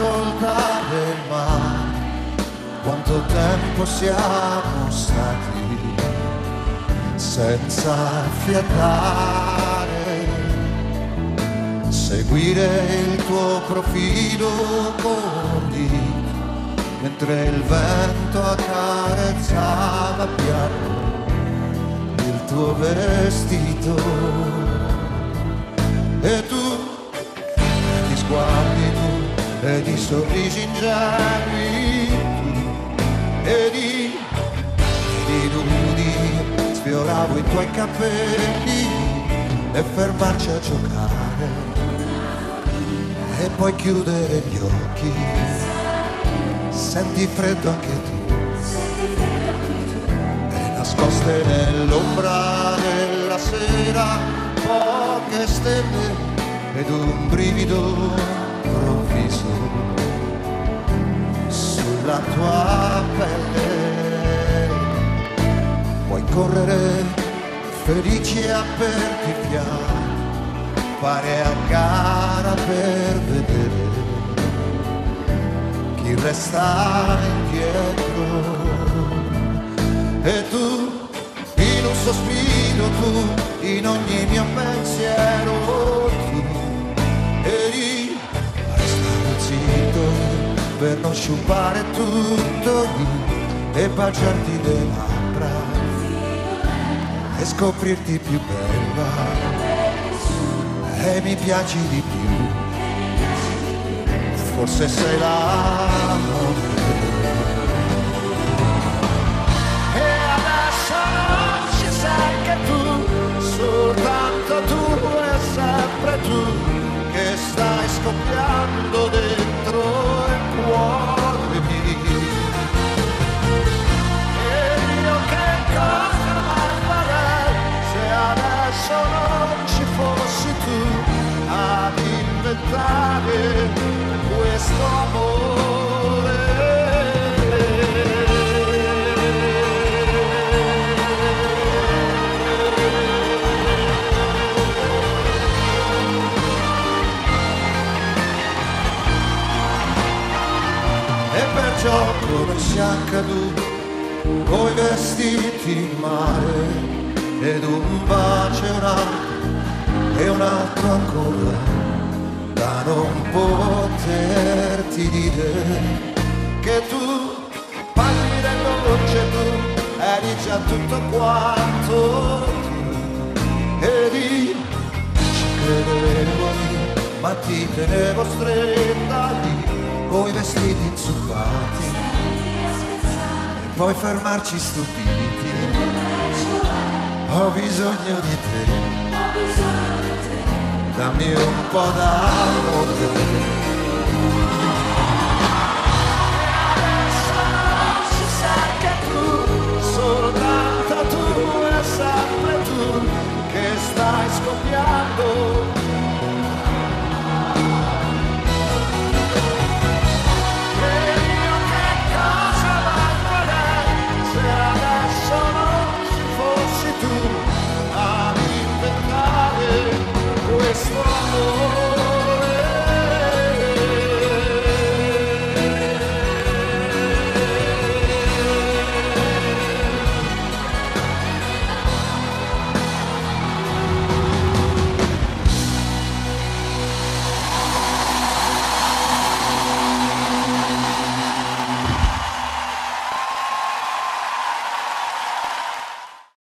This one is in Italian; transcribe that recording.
ascoltare mai quanto tempo siamo stati senza fiatare, seguire il tuo profilo così mentre il vento accarezzava piano il tuo vestito e tu di sguardi tu e di sorrisi ingenui e di nudi sfioravo i tuoi capelli e fermarci a giocare e poi chiudere gli occhi. Senti freddo anche tu e nascoste nell'ombra della sera poche stelle ed un brivido improvviso sulla tua pelle. Puoi correre felici e aperti i fianchi, fare a gara per vedere chi resta indietro. E tu, in un sospiro tu, in ogni mio pensiero tu, eri restare zitto per non sciupare tutto e baciarti le labbra e scoprirti più bella e mi piaci di più, forse sei l'amore. E adesso non ci sei che tu, soltanto tu e sempre tu, che stai scoppiando dentro il cuore mio. E io che cosa mai farei se adesso non ci fossi tu ad inventare questo amore. E perciò come sia accaduto coi vestiti in mare ed un bacio e un altro e un altro ancora da non poterti dire che tu parli del dolce, tu eri già tutto quanto tu ed io ci credevo lì, ma ti tenevo stretta lì coi vestiti inzuppati e poi fermarci stupiti. Ho bisogno di te, dammi un po' d'amore. Adesso non ci sai che tu, soltanto tu e sempre tu, che stai scoppiando. E io che cosa mai farei se adesso non ci fossi tu a inventare questo amore.